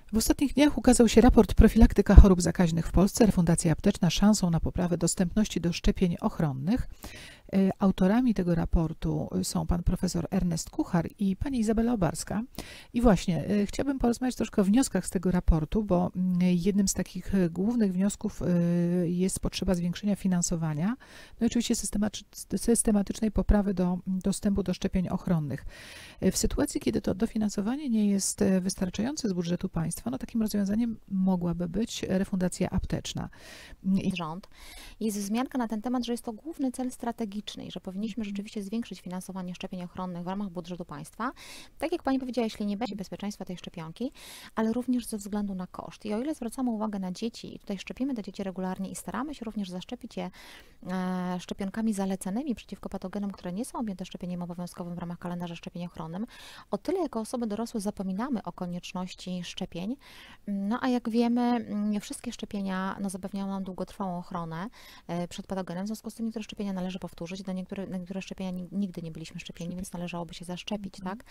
W ostatnich dniach ukazał się raport Profilaktyka chorób zakaźnych w Polsce, refundacja apteczna szansą na poprawę dostępności do szczepień ochronnych. Autorami tego raportu są pan profesor Ernest Kuchar i pani Izabela Obarska. I właśnie chciałabym porozmawiać troszkę o wnioskach z tego raportu, bo jednym z takich głównych wniosków jest potrzeba zwiększenia finansowania, no i oczywiście systematycznej poprawy dostępu do szczepień ochronnych. W sytuacji, kiedy to dofinansowanie nie jest wystarczające z budżetu państwa, no takim rozwiązaniem mogłaby być refundacja apteczna. Rząd. Jest wzmianka na ten temat, że jest to główny cel strategiczny i że powinniśmy rzeczywiście zwiększyć finansowanie szczepień ochronnych w ramach budżetu państwa. Tak jak pani powiedziała, jeśli nie będzie bezpieczeństwa tej szczepionki, ale również ze względu na koszt. I o ile zwracamy uwagę na dzieci i tutaj szczepimy te dzieci regularnie i staramy się również zaszczepić je szczepionkami zalecanymi przeciwko patogenom, które nie są objęte szczepieniem obowiązkowym w ramach kalendarza szczepień ochronnym, o tyle jako osoby dorosłe zapominamy o konieczności szczepień. No a jak wiemy, nie wszystkie szczepienia zapewniają nam długotrwałą ochronę przed patogenem, w związku z tym niektóre szczepienia należy powtórzyć, na niektóre szczepienia nigdy nie byliśmy szczepieni, więc należałoby się zaszczepić, tak?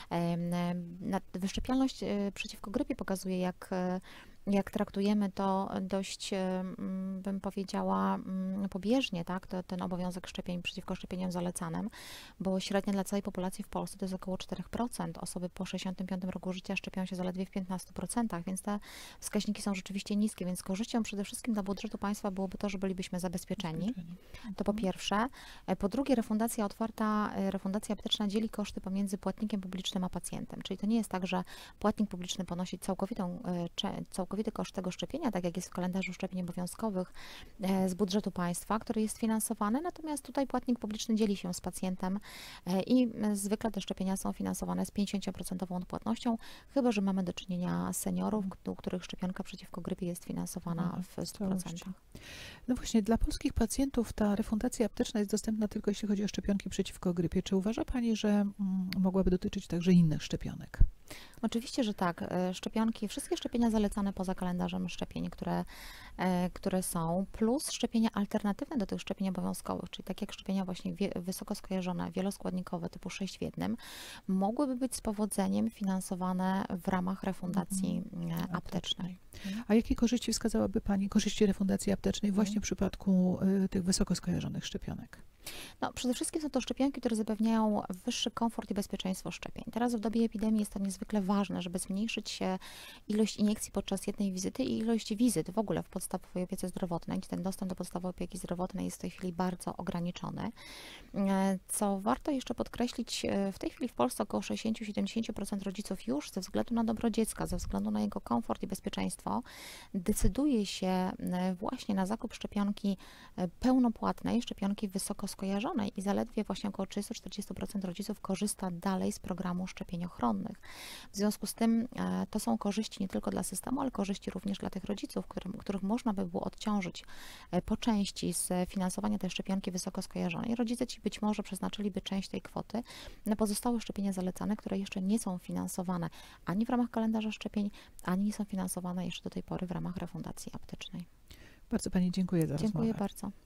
Wyszczepialność przeciwko grypie pokazuje, jak traktujemy to dość, bym powiedziała, pobieżnie, tak, ten obowiązek szczepień przeciwko szczepieniom zalecanym, bo średnia dla całej populacji w Polsce to jest około 4%. Osoby po 65 roku życia szczepią się zaledwie w 15%, więc te wskaźniki są rzeczywiście niskie, więc korzyścią przede wszystkim dla budżetu państwa byłoby to, że bylibyśmy zabezpieczeni. To po pierwsze. Po drugie, refundacja apteczna dzieli koszty pomiędzy płatnikiem publicznym a pacjentem, czyli to nie jest tak, że płatnik publiczny ponosi całkowity koszt tego szczepienia, tak jak jest w kalendarzu szczepień obowiązkowych z budżetu państwa, który jest finansowany, natomiast tutaj płatnik publiczny dzieli się z pacjentem i zwykle te szczepienia są finansowane z 50% odpłatnością, chyba że mamy do czynienia z seniorów, u których szczepionka przeciwko grypie jest finansowana w 100%. No właśnie, dla polskich pacjentów ta refundacja apteczna jest dostępna tylko jeśli chodzi o szczepionki przeciwko grypie. Czy uważa pani, że mogłaby dotyczyć także innych szczepionek? Oczywiście, że tak. Wszystkie szczepienia zalecane poza kalendarzem szczepień, które są, plus szczepienia alternatywne do tych szczepień obowiązkowych, czyli takie jak szczepienia właśnie wysoko skojarzone, wieloskładnikowe typu 6 w 1, mogłyby być z powodzeniem finansowane w ramach refundacji aptecznej. A jakie korzyści wskazałaby pani, korzyści refundacji aptecznej właśnie w przypadku tych wysoko skojarzonych szczepionek? No, przede wszystkim są to szczepionki, które zapewniają wyższy komfort i bezpieczeństwo szczepień. Teraz w dobie epidemii jest to niezwykle ważne, żeby zmniejszyć ilość iniekcji podczas jednej wizyty i ilość wizyt w ogóle w podstawowej opiece zdrowotnej, gdzie ten dostęp do podstawowej opieki zdrowotnej jest w tej chwili bardzo ograniczony. Co warto jeszcze podkreślić, w tej chwili w Polsce około 60-70% rodziców już ze względu na dobro dziecka, ze względu na jego komfort i bezpieczeństwo decyduje się właśnie na zakup szczepionki pełnopłatnej, szczepionki wysoko skojarzonej i zaledwie właśnie około 30-40% rodziców korzysta dalej z programu szczepień ochronnych. W związku z tym to są korzyści nie tylko dla systemu, ale korzyści również dla tych rodziców, których można by było odciążyć po części z finansowania tej szczepionki wysoko skojarzonej. Rodzice ci być może przeznaczyliby część tej kwoty na pozostałe szczepienia zalecane, które jeszcze nie są finansowane ani w ramach kalendarza szczepień, ani nie są finansowane jeszcze do tej pory w ramach refundacji aptecznej. Bardzo pani dziękuję za rozmowę. Dziękuję bardzo.